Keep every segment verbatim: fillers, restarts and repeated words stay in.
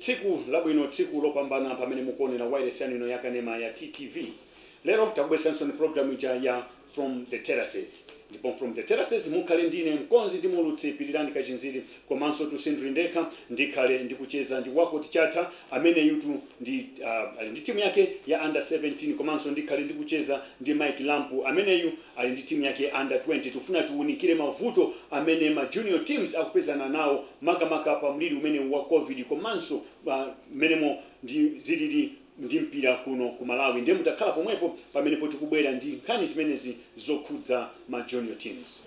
tsiku labwino tsiku lopambana pamene mukuonera wireless yanino yakanema ya T T V. Lero takubwesanso ni program ija ya From the Terraces. Ndipo From the Terraces mukhale ndine mkonzi ndi mulutsi Pirirani Kachinziri komanso tusindri ndeka ndikhale ndikucheza ndi wako tichata amene yutu ndi uh, ndi timu yake ya under seventeen komanso ndikhale ndikucheza ndi Mike Lampu amene yu ali ndi timu yake under twenty. Tufuna tuunikire mavuto amene ma junior teams akupezana nawo makamaka pa mliri umene wa COVID komanso uh, menemo ndi zilili ndi mpira kuno ku Malawi. Ndiye mutakhala pomwepo pamene poti kubwera ndi nkhani zimenezi zokhudza ma junior teams.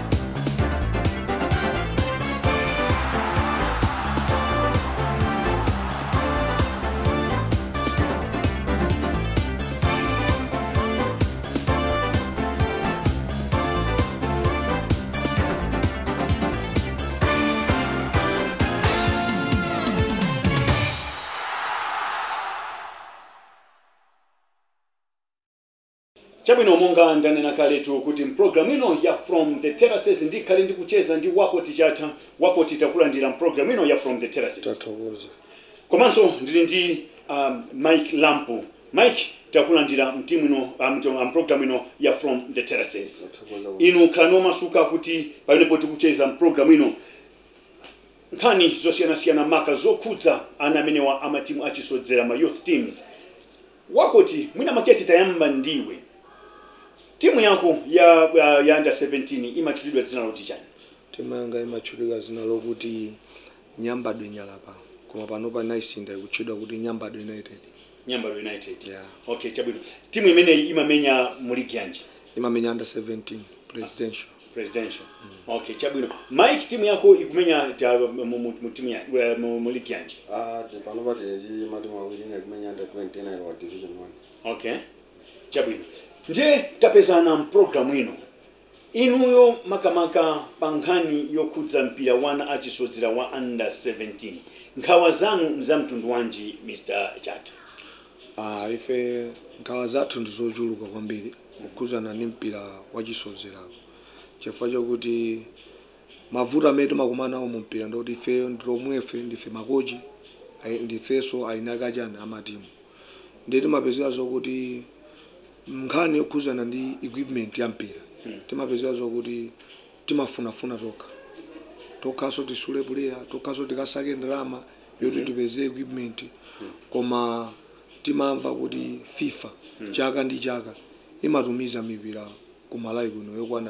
Chabwino monga ndanena kaletu kuti program ino ya From the Terraces ndikhale ndikucheza ndi wako tichata wako titakulandira program ino ya From the Terraces. Tatokoza. Komanso ndili ndi um, Mike Lampu. Mike takulandira mtimu ino um, program ino ya From the Terraces. Inu kano masuka kuti pamene poti kucheza program ino nkhani zosiyana siyana maka zokhudza ana amene wa amatimu achisodzera ma youth teams. Wakoti mwina maketi tayamba ndiwe. Timu yako ya uh, ya under seventeen imachulidwa zina loti chani? Timu yanga imachulidwa zina lokuti Nyambadwe Nyalapa. Koma pano pa naisinda ikuchidwa kuti Nyambadwe United. Nyambadwe United. Yeah. Okay, chabwino. Timu imene imamenya muligi yanji? Imamenya under seventeen presidential. Presidential. Mm. Okay, chabwino. Mike, timu yako ikumenya mu timu ya muligi yanji? Ah, uh, pano pa ndi matimu awiri ikumenya under twenty-nine wa division one. Okay. Chabwino. Nje tapezana mprogramu ino. Inuyo makamaka pankhani yokhudza mpira wana achisodzera wa under seventeen. Nkhawa zanu mzamtundu wanji Mister Chata? Ah, ife nkhawa zathu ndizochuluka kwambiri kukhuzana ndi mpira wachisodzera. Chifukwa chokuti mavuto amene timakumana nawo mu mpira ndoti ife ndilomwefe ndife makochi ndifeso ainaka chani amatimu. Ndiye timapezeka zokuti nkhani yokhuzana ndi equipment ya mpira. Hmm. Timapezeka zokuti timafunafuna toka. Tokaso tisule player, tokaso tikasake ndalama yoti tipeze equipment. Hmm. Koma timamva kuti FIFA hmm. chaka ndi chaka imatumiza mipira ku Malawi kuno yokwana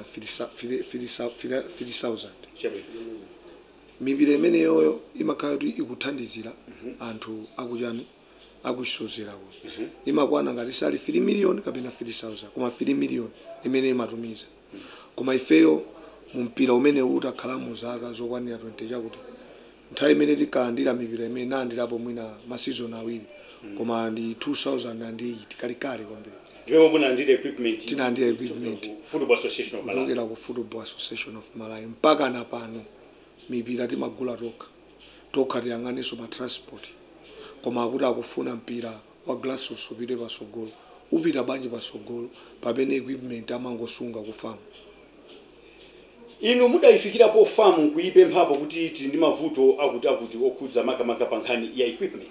three thousand. Chabe. Mipira imene yoyo imakhala kuti ikuthandizira anthu akuchani akuchisodzera ko. Mm -hmm. Imakwana ngati sali three million kapena three thousand koma three million imene imatumiza. Mm -hmm. Koma ifeyo mu mpira umene utakhala mu zaka zokwanira twenty chakuti nthawi imene tikalandira mipira imene nandirapo mwina ma season awiri. Mm -hmm. Koma ndi two thousand eight kalikali kwambiri. Ndiwe mbona ndile equipment? Tina ndile equipment. Football Association of Malawi. Kuchokera ku Football Association of Malawi mpaka na pano mipira timagula toka. Toka tiyang'aniso pa transport. Koma akuti akufuna mpira wa glass upite pasogolo upita banje pasogolo pamene equipment amangosunga ku farm. Inu mudayifikira po farm kuipemphapo kuti tili ndi mavuto akuti akuti okhudza makamaka pankhani ya equipment?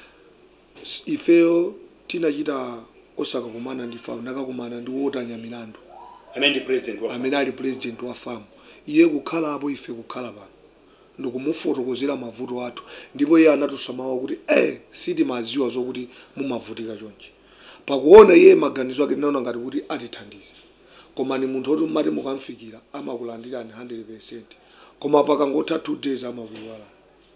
Ifeyo tinachita osaka kumana ndi farm nakakumana ndi wotanya milandu amene ndi president wa farm. Amene ali president wa farm. Iye kukhala apo ife kukhala pano ndikumufotokozera mavuto athu ndipo iye anatusamawa kuti eh siti maziwa zokuti mumavutika chonchi. Pakuona iye maganizo ake ndinaona ngati kuti atithandize. Koma ni munthu oti mati mukamfikira amakulandirani one hundred percent. Koma pakangotha two days amakuiwala.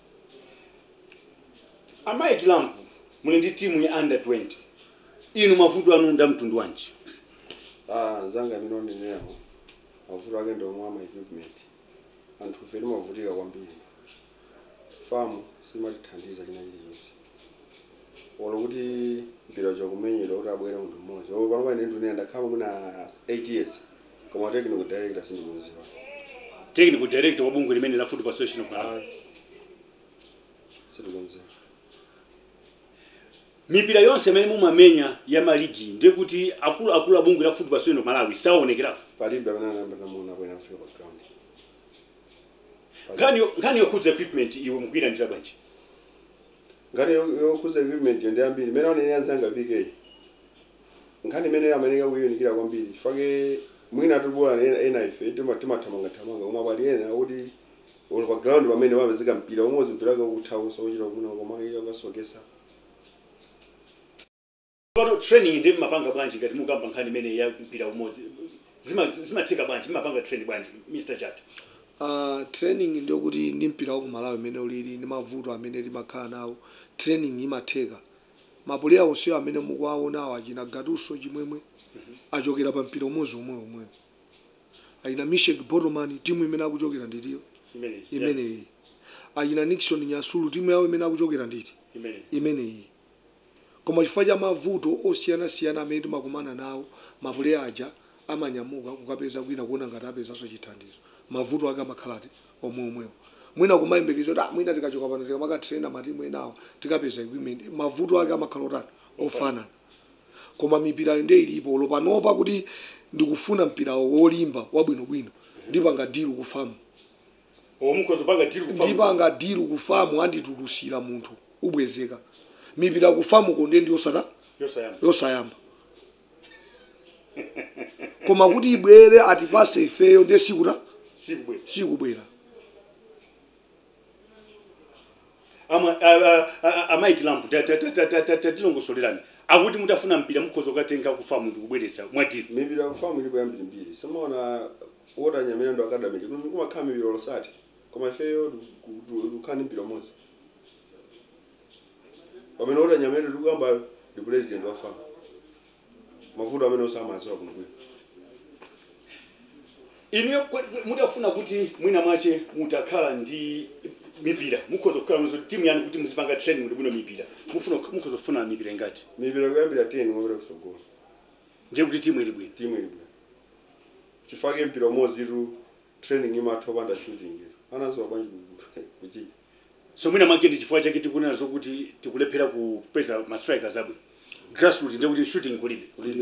Mike Lampu muli ndi timu ya under twenty. Inu mavuto anu ndamtundu wanji? Ah, zanga minoni neho. Mavuto ake ndo mwa equipment. Anthu feli mavutika kwambiri. Farm simatithandiza china chilichonse. Olo kuti mpira chokumenyera kuti abwera munthu mmodzi. Opo pano pano ndine ndakhala muna eight years. Koma technical director sindikuziwa. Technical director wa bungwe limene la Football Association of Malawi. Sindikuziwa. Mipira yonse imene mumamenya ya maligi ndiye kuti akulu akulu abungwe la Football Association of Malawi saonekera. Palibe amene anamba namuona kwena afika pa ground. Ngani ngani yokhudza equipment iwe mkwira ndira bwanji? ngati yokuza equipment ndi ambiri mene one yanzanga P K ngani mene amanika kuyinikira kwambiri fake mwina tubula ena ife timathamanga thamanga koma pali ena kuti uli pa ground pamene wamezeka mpira umozi mpira wake ukuthawa sochita kuno koma iyo kasokesa. Pano training ndi mapanga bwanji ngati mukamba nkhani imene ya mpira umodzi zima zimatheka bwanji mapanga training bwanji Mister Chata? Uh, training ndio kuti ndi mpira wa kumalawi amene ulili ndi mavuto amene timakhala nawo training imatheka mapuleya onse amene mukuwaona awo achina Gatuso chimwemwe achokera pa mpira umodzi umwe umwe ayina Mishek Botoman timu imene akuchokera nditiyo imene iyi ayina Nixon Nyasulu timu yawo imene akuchokera nditi imene iyi koma chifukwa cha mavuto osiyana siyana amene timakumana nawo mapuleya aja amanyamuka kukapeza kwina kuona ngati apezanso chithandizo mavuto ake amakhalati omwe omwewo mwina kumayembekeza kuti mwina tikachoka pano tikamakatraina matimu enawo tikapeza equipment mavuto ake amakhalotani ofanana koma mipira ndi ilipo lopanopa kuti ndikufuna mpira wolimba wabwinobwino ndipanga dilu kufamu omukhozo panga dilu kufamu ndipanga dilu kufamu anditulusira munthu ubwezeka mipira kufamu konde ndi yosata yosayamba yosayamba koma kuti ibwere atipase ifeyo ndi sikuta sikubwera sikubwera ama amaiki lampu tatilongosolerani akuti mutafuna mpira mukhozo katenga kufamu ndikubweretsa mwatiri mipira kufamu ilipo yambiri mbiri simaona wota nyamene ndo academic kumakhala mipira losati koma ifeyo dukhani mpira umodzi pamene wota nyamene tikuyamba ndi president wa famu mavuto amene osamaziwa kuno kwino inu mutafuna kuti mwina mwache mutakhala ndi mipira mukhozo kukhala mzo timu yanu kuti muzipanga training muri bwino mipira mufuna mukhozo kufuna mipira ngati mipira kuyambira ten mopita kusogolo ndiye kuti timu ili bwino timu ili bwino chifake mpira umodzi tu training imatha panda shooting itu anazo banji kuchi so mwina mwake ndi chifukwa chake tikunena zokuti tikulephera kupeza ma strikers abwe grassroots ndiye kuti shooting kulibe kulibe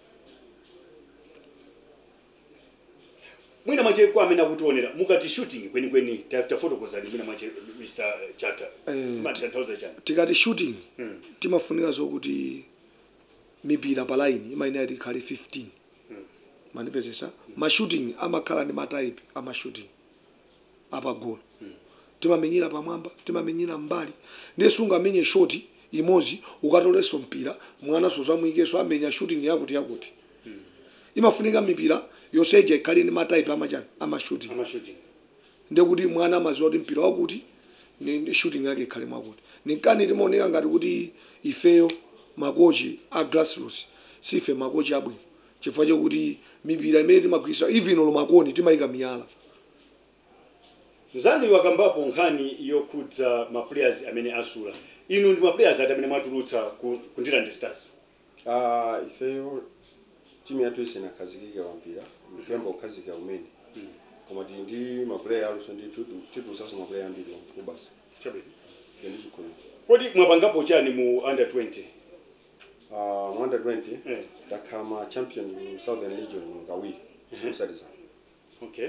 mwina mwache kwa amene akutionera mukati shooting kweni kweni tafuta photokozani mwina mwache Mister Chata matantauza chani tikati shooting hmm. timafunika zokuti mipira pa line imayenera ikhale fifteen hmm. manipezesa hmm. ma shooting amakhala ndi ma type ama shooting apa goal hmm. timamenyera pamwamba timamenyera mbali ndisunga amenye shot imozi ukatoleso mpira mwana sozamwikeso amenya shooting yakuti yakuti hmm. imafunika mipira yoseje ikhale ndi ma type ama chani ama shooting ama shooting ndekuti mwana amaziwa kuti mpira wakuti ni shooting yake ikhale mwakuti ninkani timaoneka ngati kuti ifeyo makochi a grassroots sife makochi abwino chifukwa chokuti mipira imene timagwisa even lo makoni timayika miyala nzanu wakambapo nkhani yokhudza ma players amene asula inu ndi ma players amene mwatulutsa kundira ndi stars ah ifeyo timu yathu isena khazikika wampira mkemba ukhazika umene hmm. koma ndi ma player aluso ndi titu saso ma player ambiri kubasa chabe ndi chikolo kodi mwapangapo chani mu under twenty ah uh, under twenty eh takama champion mu Southern Region kawiri musatiza okay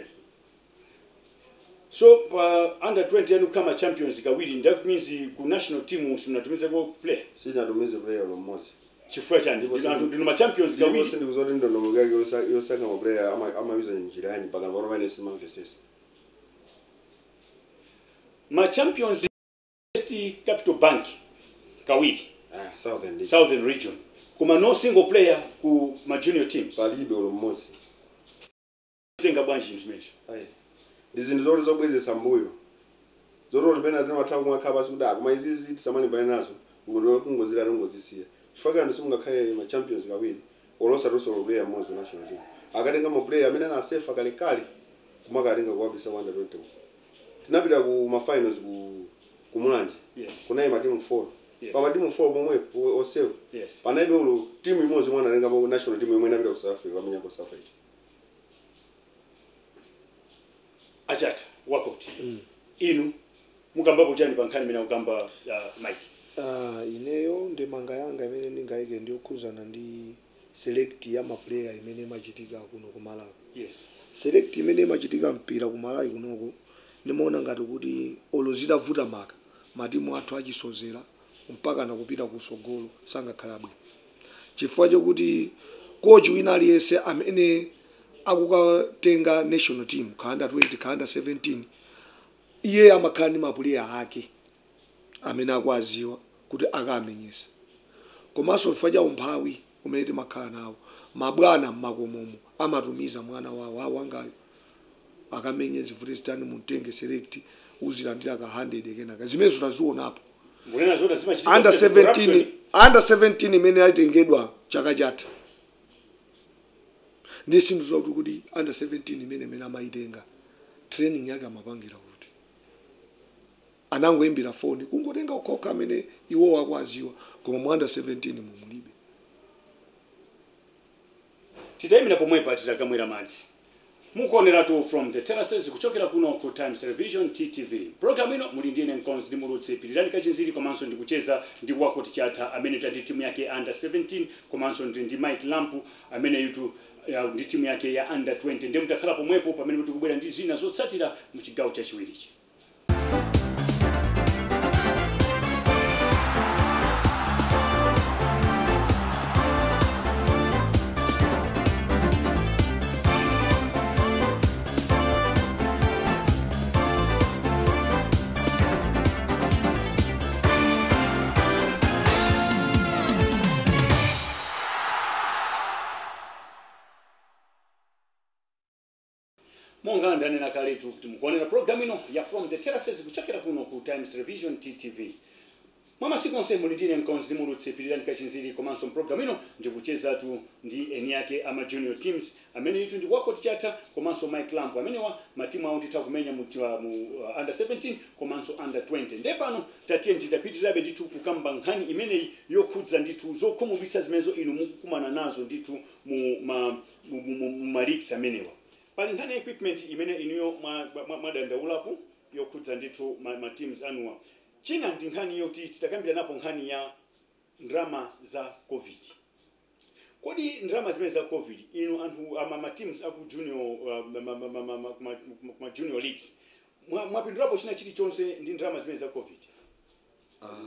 so uh, under twenty yanu kama champions kawiri that means ku national team simnatumize ko play sina tumize player lo mmozi chifukwa chani ndi ma champions kawiri ndipo ndi kuzoti ndo ndomo yake yosaka ma player ama amawiza njira yani paka bano bane sima mvesesa ma champions Capital Bank kawiri ah Southern Region Southern Region kuma no single player ku ma junior teams palibe lo mmozi tenga bwanji information ai ndizinto zori zobwezesa mbuyo zoro libena tena wathawa kumakhaba suda kuma izizi tisamani bane nazo ngondo kungozira nongozisiya chifaka ndisunga khaye ma champions kawiri olosa roso player mmozi national team akatenga ma player amene na safe kale kale kumakaringa kwabisa under twenty tinapita ku ma finals ku kumulanje yes kuna ima team four yes. pa team four pomwe osewe yes panaibe ulo team imodzi mwana alenga pa national team imwe inapita ku South Africa wamenya ku South Africa Achata wakoti mm. inu mukambapo chani pankhani mena ukamba uh, Mike ah uh, ineyo ndi manga yanga imene ndingaike ndi okhuzana ndi select ya ma player imene machitika kuno ku Malawi yes select imene machitika mpira ku Malawi kunoko nimaona ngati kuti olozita vuta maka matimu athu achisozera mpaka nakupita kusogolo sangakhala bwino chifukwa chokuti coach wina aliyense amene akukatenga national team ka under twenty ka under seventeen iye amakhala ndi mapuleya ake amene akwaziwa kuti akamenyesa komanso chifukwa cha umphawi umene timakhala nawo mabwana mmakomomo amatumiza mwana wawo awangayo akamenye zivuti zitani mutenge select uzilandira ka one hundred kenaka zimene zitazionapo under seventeen under seventeen imene yatengedwa chaka chatha ndi sinthu zokuti kuti under seventeen imene imene amaitenga training yake amapangira kuti anangoimbira phone kungotenga ukhoka amene iwo wakwaziwa koma mu under seventeen mumulibe titayimira pomwepa tizakamwera madzi mukuoneratu from the terraces kuchokera kuno ku Times Television T T V program ino muli ndine Nkonzi ndi mulutsi Pirirani Kachinziri komanso ndi kucheza ndi Wakoti Chatha amene tati timu yake under seventeen komanso ndi ndi Mike Lampu amene yutu uh, ndi timu yake ya under twenty ndi mutakhala pomwepo pamene tikubwera ndi zina zotsatira mu chigawo chachiwirichi. Monga ndanena kale tu kuti mukuonera program ino ya From the Terraces kuchokera kuno ku Times Television T T V. Mama siku nse muli ndine Nkonzi ndi mulutsi Pirirani Kachinziri komanso program ino ndi kucheza tu ndi eni yake ama junior teams amene yitu ndi Wakoti Chatha komanso Mike Lampu amene wa matimu awo nditha kumenya mu uh, under seventeen komanso under twenty. Nde pano tatiye nditapitirirabe ndithu kukamba nkhani imeneyi yokhudza ndithu zokhumudwitsa zimenezo inu mukukumana nazo ndithu mu ma mu, mu, mu leagues amenewa. Pali nkhani equipment imene iniyo mwadandaulapo yokhudza ndithu ma, ma teams anuwa. China ndi nkhani yoti titakambira napo nkhani ya ndrama za COVID. Kodi ndrama zimene za COVID inu anthu ama ma teams aku junior uh, ma, ma, ma, ma, ma, ma, ma junior leagues mwapindulapo china chilichonse ndi ndrama zimene za COVID? Ah.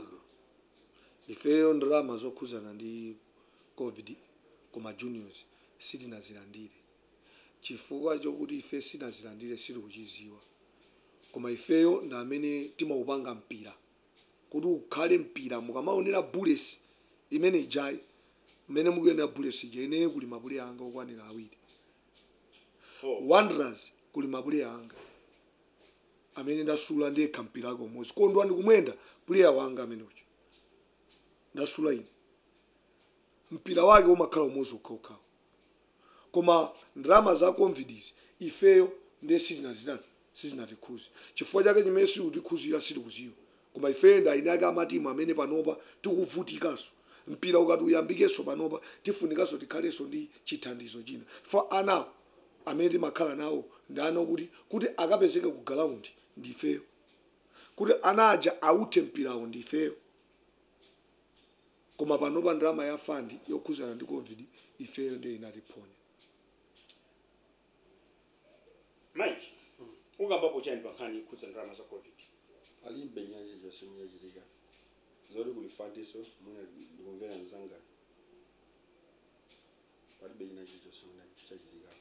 Ifeyo ndrama zokhuzana ndi COVID koma juniors sitinazilandire. Chifukwa chokuti ife sitinazilandire sili kuchiziwa. Koma ifeyo ndi amene timaupanga mpira. Kuti ukhale mpira mukamaonera bullets imene ijai imene mukuyenera bullets ije ine kuli mabule anga okwanira awiri. Oh. Wanderers kuli mabule anga amene ndasula ndi kampira ko mozi kondwa ndi kumwenda player wanga amene uchi ndasula ine mpira wake umakhala umozi ukhoka. Koma ndrama za COVID ifeyo ndi sitinazidana sizinatikuzi chifukwa chake chimene sikutikuzira sili kuziwa. Koma ifeyo nda inaka amatimu amene panopa tikuvutikaso mpira ukati uyambikeso panopa tifunikanso tikhaleso ndi chithandizo china for ana amene timakhala nawo ndano kuti kuti akapezeke ku ground ndi ifeyo kuti anaja aute mpirawo ndi ifeyo. Koma panopa ndrama ya fund yokhuzana ndi COVID ifeyo ndi inatiponya. Mike, ugamba pochani pankhani khudza ndrama za COVID. Alimbe nyanja josimya chilika zori kulifandiso muna ndikumvera nzanga palibe nyanja josimya chilika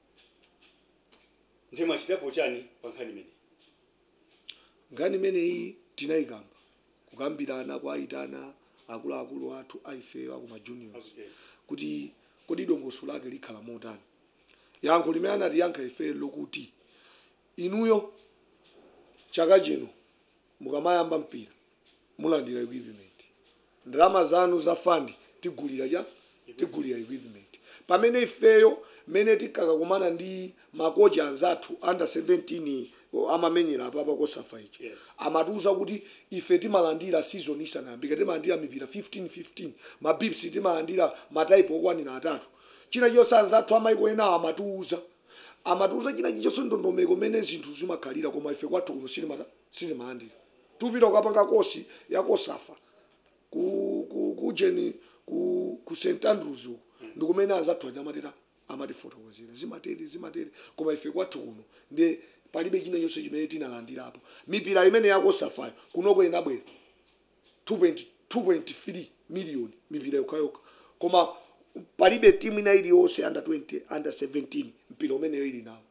ndima chitapo chani pankhani imene ngani imene iyi tinaikamba kukambirana kwaitana akuluakulu athu aifeyo akuma juniors okay. Kuti kodi dongoso lake likhala motani yankho limene anati yankha ifeyo lokuti inuyo chaka chino mukamayamba mpira mulandira equipment ndrama zanu za fund tigulira cha tigulira equipment pamene ifeyo mene tikakakumana ndi makochi anzathu under seventeen amamenyera apa pa kosafa ichi yes. Amatuza kuti ife timalandira season isanayambike timalandira mipira fifteen fifteen mabips timalandira mataipo okwanira atatu china chonse anzathu amaiko ena amatuza amatuza china chonse ndondomeko mene zinthu zimakhalira koma ife kwathu kuno silimata silimalandira tupita ukapanga kosi ya kosafa ku ku ku jeni ku ku Saint Andrews mm. Ndikumene anzathu anyamatira amati fotokozera zimatere zimatere koma ife kwathu kuno ndi palibe china chonse chimene tinalandirapo mipira imene ya kosafa kunoko inabwera two point two point three million mipira yokayoka koma palibe timu ina iliyonse under twenty under seventeen mpira umeneyo ili nawo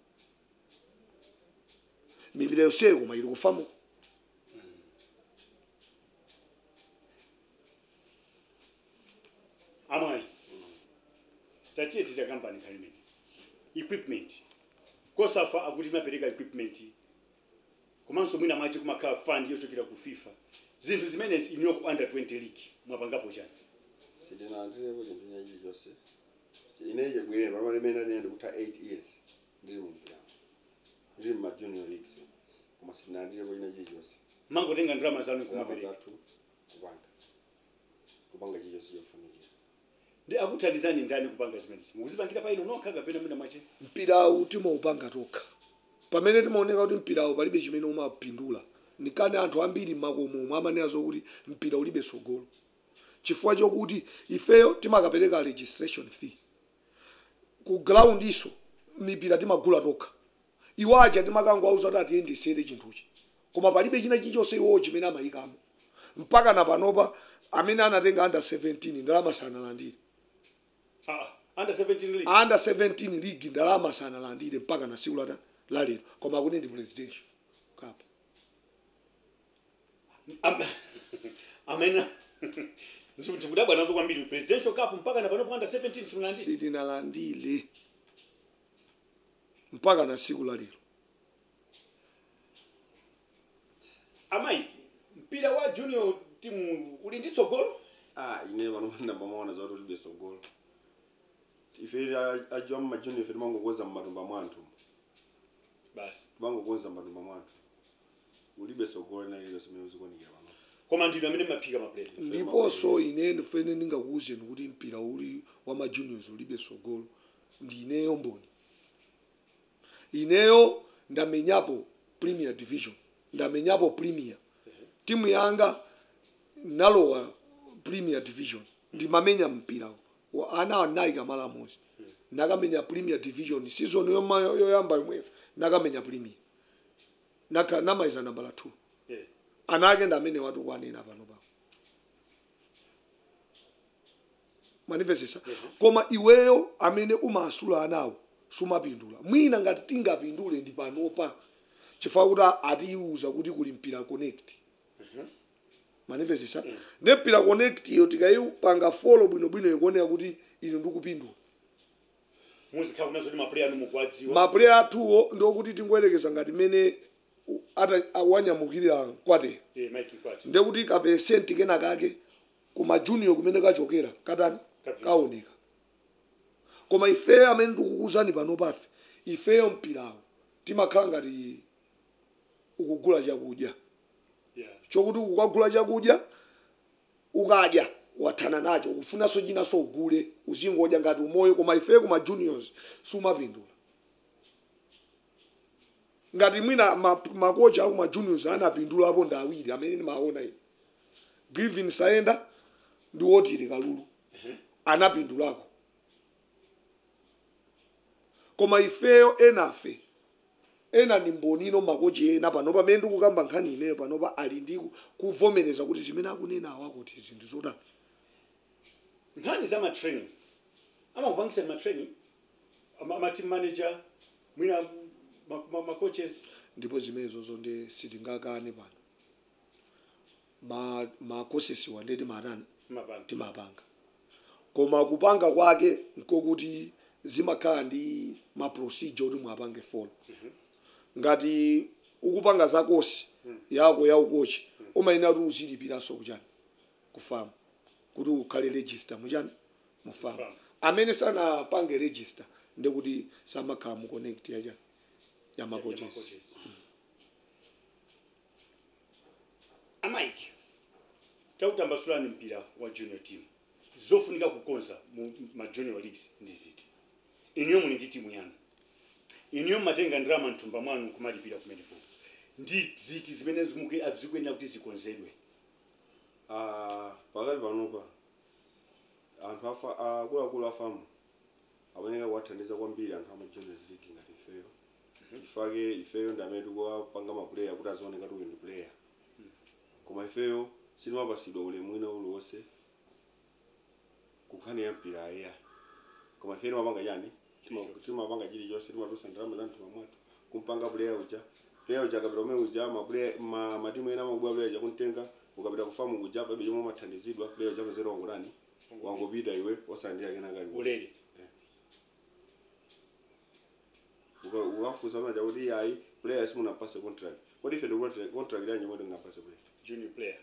mipira yonseyo koma ili kufamu amai tatiye tita company kalimeni equipment kosafa akuti mapereka equipment komanso mwina mwachi kumakhala fund yochokera ku FIFA zinthu zimene inyo ku under twenty league mwapangapo chani sidina ndirepo chinthu nyaji chose ineje bwere baba lemena nende kuta eight years ndiri mumpira ndiri mu junior leagues koma sidina ndirepo nyaji chose mango tenga drama zanu kumapereka kumapereka kupanga kupanga chicho siyofunika ndi akuthandizani ndani kupanga zimene mukuzipangira pa ino nokha kapena mwina mwachi mpira utima upanga toka pamene timaoneka kuti mpira palibe chimene umapindula nikane anthu ambiri makomo amanena zokuti mpira ulibe sogolo chifukwa chokuti ifeyo timakapereka registration fee ku ground iso mipira timagula toka iwaja timakangwauza kuti atiyendesere chinthuchi koma palibe china chilichonse iwo chimene amayikamo mpaka na panopa amene anatenga under seventeen ndalama sanalandire ah under seventeen league under seventeen league ndalama sanalandire mpaka na siku lata lalero koma kuti ndi presidential cup amena ndikudabwa nazo kwambiri presidential cup mpaka na pano under seventeen simulandire sitinalandire mpaka na siku lalero amai mpira wa junior team uli ndi tsogolo ah ine vanofunda mamaona zvauri ulibe sogolo ife ajwa mumajuni ife timangokoza mumatumba mwantu basi timangokoza mumatumba mwantu ulibe sogolo na ile simene uzikonikira pano koma ndino amene maphika maplay ndiponso ine ndifene ndingakuwuzeni kuti mpira uli wa majuniors ulibe sogolo ndi ineyo mboni ineyo ndamenyapo premier division ndamenyapo premier timu yanga nalowa premier division ndimamenya mpira wa ana anayi kamala mozi nakamenya premier division season yoma yoyamba imwe nakamenya premier naka namaiza nambala two yeah. anake ndamene watu kwanena pano pa manifesesa yeah. Koma iweyo amene umasula anawo sumapindula mwina ngati tingapindule ndi panopa chifukwa kuti atiuza kuti kuli mpira connect mhm manifesesa yeah. Ne mpira connect yo tikayipanga follow bwino bwino ikuoneka kuti ino ndikupindula muzikha kunazo ndi maplayer anu mukwadziwa maplayer atuwo ndokuti tingoyerekeza ngati mene ata awanyamukira kwate eh Mike Kwati ndekuti ka percent kena kake kuma junior kumene kachokera katani kaoneka koma ife amene ndikukuzani pano pafe ifeyo mpirawo timakhala ngati ukugula chakudya yeah chokuti ukagula chakudya ukadya wathana nacho ukufunanso chinanso ugule uzingodya ngati umoyo koma ife kuma juniors sumapindula ngati mwina makocha aku ma juniors anapindula apo ndawiri amene ndimaona ine Griffin Saenda ndi wotire kalulu anapindulako koma ifeyo enafe ena ni mbonino makochi ena pano pamene ndikukamba nkhani ineyo panopa ali ndi kuvomereza kuti zimene akunena awakuti zinthu zotani nkhani za ma training amakupangisa ma training ama team manager mwina ma, ma coaches ndipo zimenezo zonde sitingakane pano ma ma courses wandeti matani mapanga timapanga koma kupanga kwake nkokuti zimakhala ndi ma procedure kuti mwapange follow mhm ngati ukupanga za kosi yako ya ukochi umayenera kuti uzilipiraso kuchani kufamu kuti ukhale register muchani mufamu amene sana pange register ndekuti samakhala mu connect ya chani ya ma coaches a Mike takutambasulani mpira wa junior team zofunika kukonza mu ma junior leagues ndi ziti inyo muli ndi timu yanu inyo matenga ndrama ntumba mwanu kumalipira kumenepo ndi ziti zimene zimuke abzikwenda kuti zikonzedwe ah pakali panopa anthu afa akuluakulu afamu aoneka kuwathandiza kwambiri anthu ama juniors league ngati ifeyo ifake ifeyo ndamene tikuwapanga maplayer kuti azioneka kuti ndi player koma ifeyo silimapasidwa ulemu wina uliwonse kukhani ya mpira aya koma feni mapanga chani timapanga chilichonse timatusa ndalama za anthu pamwatu kumpanga player uja player uja akapita kumene uja ma matimu ena amabwera player uja kuntenga ukapita kufamu kuja pabe chomwe mathandizidwa player uja mazero wangurani wangopita iwe osandira kena kali ulere ukafusa maja kuti ayi player simunapase contract kodi ife ndi contract yanyu moti ngapase player junior player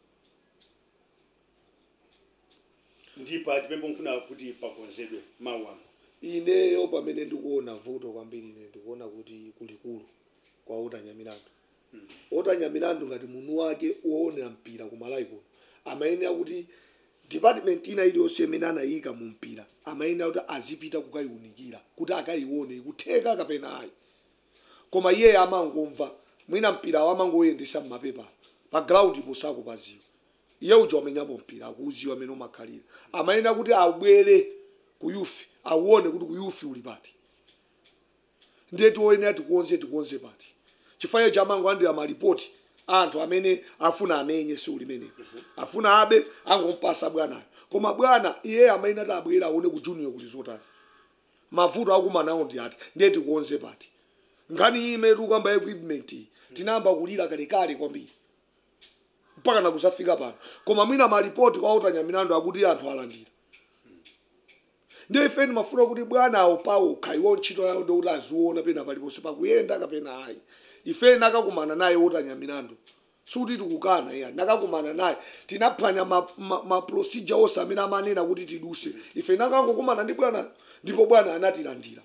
ndipo atipembo mfuna kuti pakonzedwe mawu ano ineyo pamene ndikuona vuto kwambiri ine ndikuona kuti kulikulu kwa otanyamilandu hmm. otanyamilandu ngati munthu wake uonera mpira kumalawi kuno amayenera kuti department ina iliyonse imene anayika mu mpira amayenera kuti azipita kukayiunikira kuti akayione ikutheka kapena ayi koma iye amangomva mwina mpira wamangoyendesa mmapepa pa ground ipo sakupaziwa iye uja wamenyapo mpira akuuziwa amene umakhalira amayenera kuti abwere ku youth auone kuti ku youth uli pati ndiye tiwoyenera tikuonze tikuonze pati chifukwa chamango andira malipoti anthu amene afuna amenye si ulimene afuna abe angompasa bwanayo koma bwana iye amayenera kuti abwera aone ku junior kuli zotani mavuto akumanawo ndi ati ndiye tikuonze pati ngani ime tukamba equipment tinamba kulira kalekale kwambiri mpaka nakuzafika pano koma mwina malipoti kwa otanyamilandu akuti anthu alandira ndiye ifeni mafuna kuti bwana awo pawo khaiwo ntchito yawo ndi kuti aziona pena paliponse pakuyenda kapena ayi ifeni nakakumana naye otanyamilandu suti tikukana iya nakakumana naye tinaphwanya ma, ma, ma procedure onse amene amanena kuti tiduse ife nakangokumana ndi bwana ndipo bwana anatilandira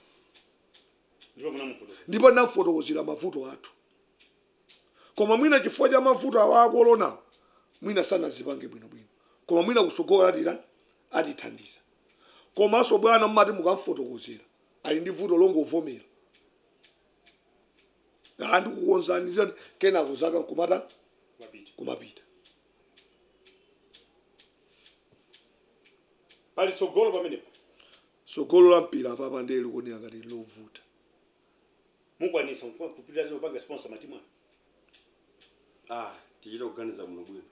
ndipo nafotokozera mavuto athu koma mwina chifukwa cha mavuto awo akolona mwina sanazipange bwinobwino koma mwina kusogola atira atithandiza komanso bwana mmati mukamfotokozera ali ndi vuto longovomera andikukonzani kenako zaka kumata kumapita pali tsogolo pamenepo tsogolo la mpira papa ndiye likuoneka ngati lovuta mukwanisa kupita zino panga sponsor matimu ah tichita kuganiza muno bwino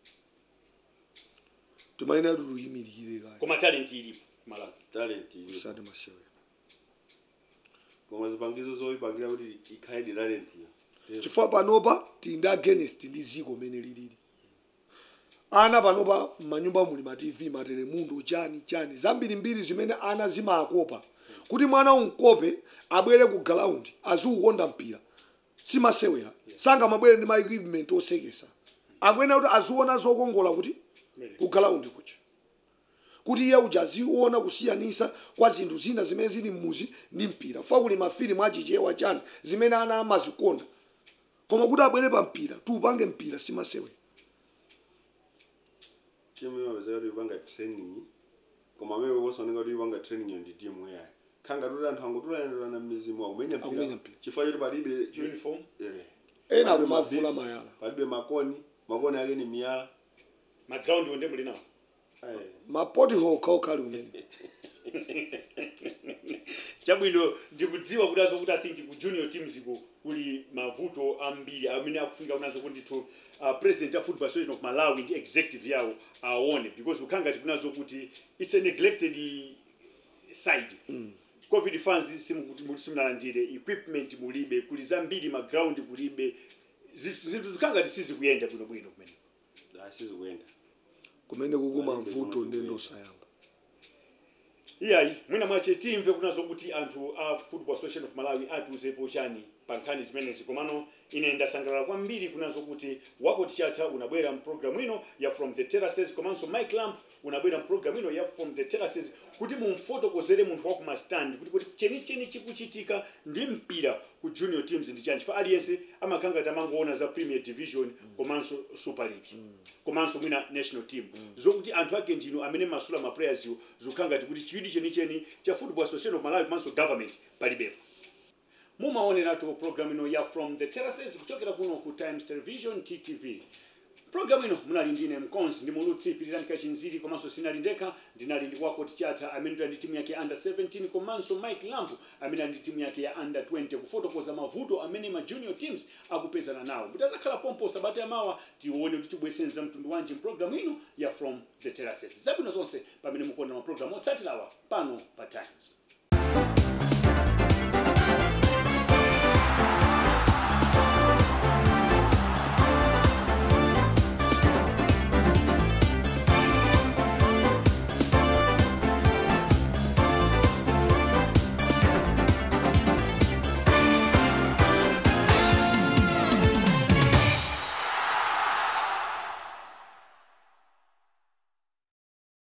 timayenera kuti tuyimirikire kale koma talent ilipo malawi talent ilipo usati masewera koma zipangizo zoyipangira kuti ikhale ndi talent iyo chifukwa panopa tindi against ndi ziko mene lilili ana panopa manyumba muli ma T V matelemundo chani chani zambiri mbiri zimene ana zimakopa kuti mwana unkope abwere ku ground aziukonda mpira simasewera sanga mabwere ndi ma equipment osekesa akwena kuti aziona zokongola kuti ku ground kucha kuti iye ujaziona kusiyanisa kwa zinthu zina zimene zili mmuzi ndi mpira fa kuli mafilimu achichewa chani zimene ana amazikonda koma kuti abwere pa mpira tupange mpira simasewera timu yaweza kuti ipanga training koma mewe wosoneka kuti ipanga training ndi timu yayo khanga kuti anthu angotulaendera na mizimu wa umenya mpira chifukwa choti palibe uniform eh ena kumavula mayala palibe makoni makoni yake ni miyala ma ground wonde muli nawo eh mapoti ho kaukali umene chabwino ndikudziwa kuti azokuti I think ku junior teams iko kuli mavuto ambiri amene akufunga unazo kuti to uh, president of football association of Malawi ndi executive yawo aone because ukanga tikunazo kuti it's a neglected side mm. covid funds simukuti mulisimnalandire equipment mulibe kuli zambiri ma ground kulibe zinthu zikanga tisizi kuyenda bwino bwino kumene asizi kuyenda kumene kukuma vuto ndendo sayamba iyayi mwina mwache timve kunazo kuti anthu a football association of Malawi atuzepo chani pankhani zimenezi komano ine ndasangalala kwambiri kunazo kuti wako tichata unabwera mprogram ino ya From the Terraces komanso Mike Lamp unabwera mprogram ino ya From the Terraces kuti mumfotokozere munthu wako ma stand kuti kuti cheni cheni chikuchitika ndi mpira ku junior teams ndi chanchi fa aliyense amakanga tamangoona za Premier Division komanso Super League komanso mwina national team zokuti anthu ake ndino amene masula ma players yo zokanga kuti chiwidi cheni cheni cha Football Association of Malawi komanso government palibepo mumaonera to program ino ya From the Terraces kuchokera kuno ku Times Television T T V Programu ino munali ndine Mkonzi ndi mulutsi Pitirani Kachinziri komanso sinali ndekha ndinali ndi kwako tichata amene ndi timu yake ya under seventeen komanso Mike Lampu amene ndi timu yake ya under twenty kufotokoza mavuto amene ma junior teams akupezana nawo. Mutazakhala pompo sabata ya mawa tione kuti tibwesenza mtundu wanji mpprogramu ino ya From the Terraces. Zabwino zonse pamene mukuona ma program otsatirawa pano pa Times.